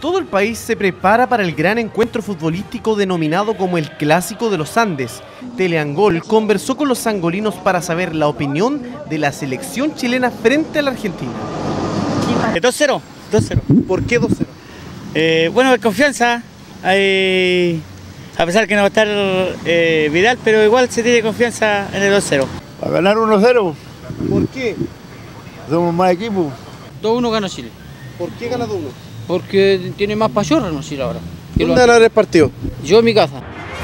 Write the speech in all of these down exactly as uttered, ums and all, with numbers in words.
Todo el país se prepara para el gran encuentro futbolístico denominado como el Clásico de los Andes. Teleangol conversó con los sangolinos para saber la opinión de la selección chilena frente a la Argentina. dos cero. dos cero. ¿Por qué dos cero? Eh, bueno, de confianza. Hay, a pesar que no va a estar eh, Vidal, pero igual se tiene confianza en el dos cero. A ganar uno cero. ¿Por qué? Somos más equipo. dos uno gana Chile. ¿Por qué gana dos uno? Porque tiene más pachorra, no Chile ahora. ¿Dónde van a ver el partido? Yo en mi casa.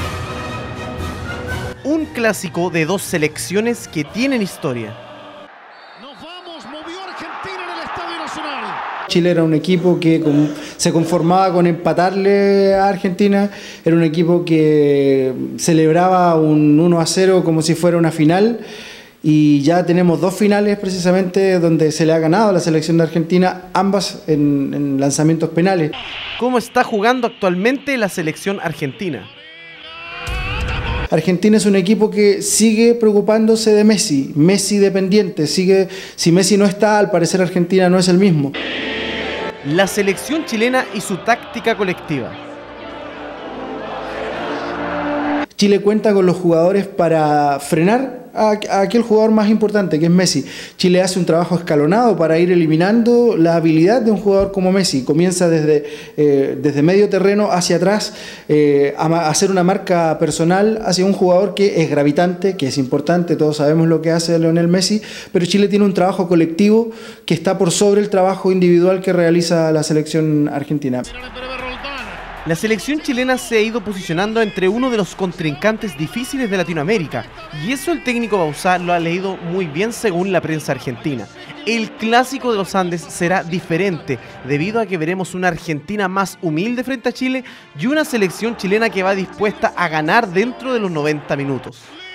Un clásico de dos selecciones que tienen historia. Nos vamos, movió Argentina en el Estadio Nacional. Chile era un equipo que se conformaba con empatarle a Argentina, era un equipo que celebraba un uno a cero como si fuera una final, y ya tenemos dos finales precisamente donde se le ha ganado a la selección de Argentina, ambas en, en lanzamientos penales. ¿Cómo está jugando actualmente la selección argentina? Argentina es un equipo que sigue preocupándose de Messi, Messi dependiente, sigue, si Messi no está, al parecer Argentina no es el mismo. La selección chilena y su táctica colectiva. Chile cuenta con los jugadores para frenar a, a aquel jugador más importante, que es Messi. Chile hace un trabajo escalonado para ir eliminando la habilidad de un jugador como Messi. Comienza desde, eh, desde medio terreno hacia atrás, eh, a, a hacer una marca personal hacia un jugador que es gravitante, que es importante, todos sabemos lo que hace Lionel Messi, pero Chile tiene un trabajo colectivo que está por sobre el trabajo individual que realiza la selección argentina. La selección chilena se ha ido posicionando entre uno de los contrincantes difíciles de Latinoamérica, y eso el técnico Bauzá lo ha leído muy bien según la prensa argentina. El Clásico de los Andes será diferente, debido a que veremos una Argentina más humilde frente a Chile y una selección chilena que va dispuesta a ganar dentro de los noventa minutos.